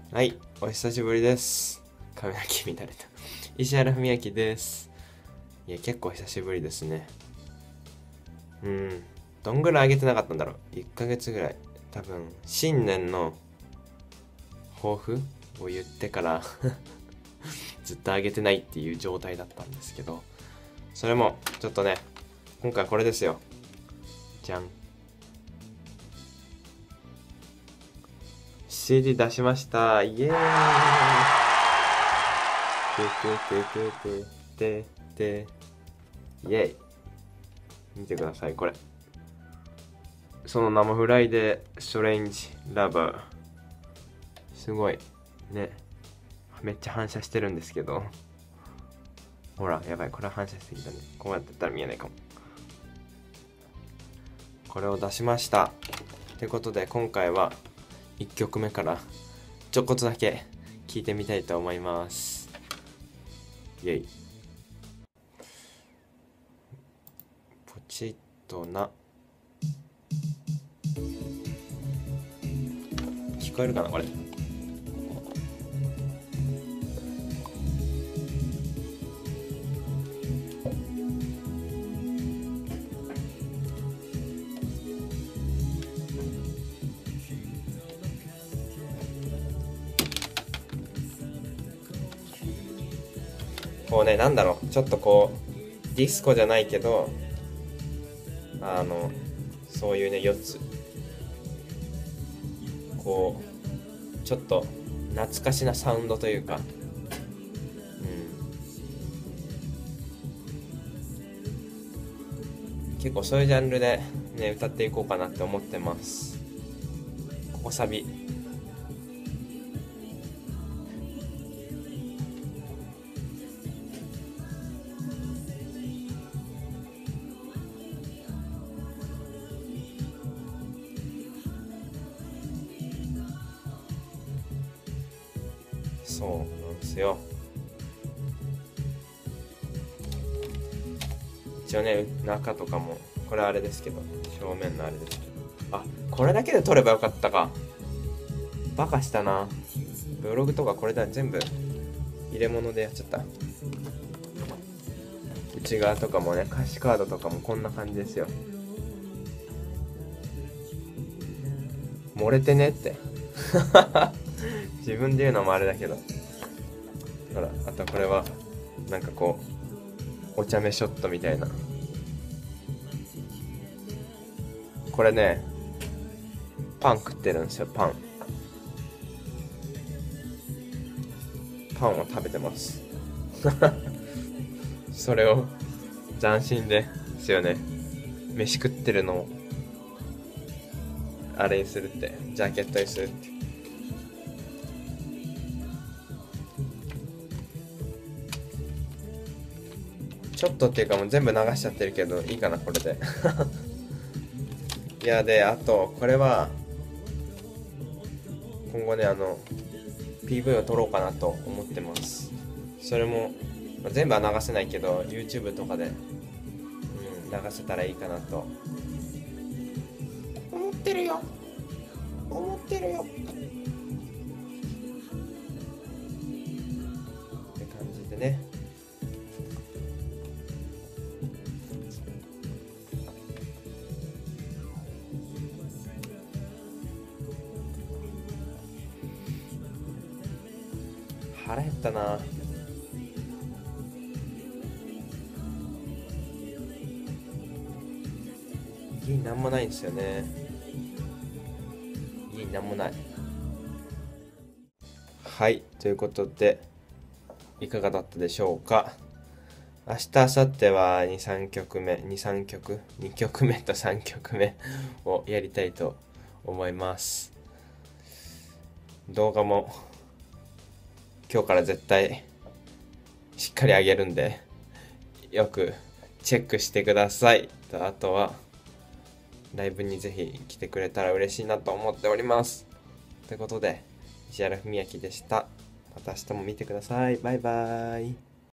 はい、お久しぶりです。髪の毛乱れた。石原文明です。いや、結構久しぶりですね。どんぐらい上げてなかったんだろう。1ヶ月ぐらい。多分、新年の抱負を言ってからずっと上げてないっていう状態だったんですけど、それも、ちょっとね、今回これですよ。じゃん。CD 出しました。イエーイ。イエーイ。見てください、これ。その生フライでストレンジラバー。すごい。ね。めっちゃ反射してるんですけど。ほら、やばい。これは反射しすぎたね。こうやってやったら見えないかも。これを出しました。ということで、今回は1曲目からちょこっとだけ聴いてみたいと思います。イェイ。ポチッとな。聞こえるかなこれ。こうね、なんだろう、ちょっとこうディスコじゃないけど、そういうね、4つこうちょっと懐かしなサウンドというか、結構そういうジャンルでね、歌っていこうかなって思ってます。ここサビ。そうなんですよ。一応ね、中とかもこれあれですけど、正面のあれですけど、あ、これだけで撮ればよかったか。バカしたな。ブログとかこれだ、全部入れ物でやっちゃった。内側とかもね、歌詞カードとかもこんな感じですよ。漏れてねって自分で言うのもあれだけど、ほら、あとこれはなんかこうお茶目ショットみたいな。これね、パン食ってるんですよ。パンを食べてますそれを斬新ですよね。飯食ってるのをあれにするって、ジャケットにするって。ちょっとっていうかもう全部流しちゃってるけどいいかな、これでいや、で、あとこれは今後ね、PV を撮ろうかなと思ってます。それも、全部は流せないけど YouTube とかで、流せたらいいかなと思ってるよって感じでね。腹減ったな。いいなんもないんですよね。いいなんもない。はい、ということでいかがだったでしょうか。明日、明後日は2、3曲目、2、3曲、2曲目と3曲目をやりたいと思います。動画も今日から絶対しっかり上げるんで、よくチェックしてください。あとはライブにぜひ来てくれたら嬉しいなと思っております。ということで、石原文明でした。また明日も見てください。バイバーイ。